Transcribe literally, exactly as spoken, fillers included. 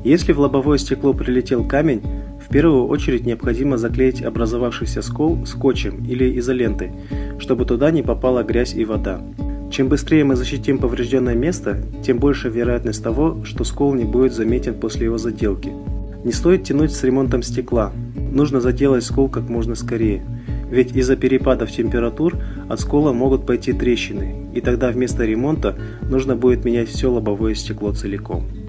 Если в лобовое стекло прилетел камень, в первую очередь необходимо заклеить образовавшийся скол скотчем или изолентой, чтобы туда не попала грязь и вода. Чем быстрее мы защитим поврежденное место, тем больше вероятность того, что скол не будет заметен после его заделки. Не стоит тянуть с ремонтом стекла, нужно заделать скол как можно скорее, ведь из-за перепадов температур от скола могут пойти трещины, и тогда вместо ремонта нужно будет менять все лобовое стекло целиком.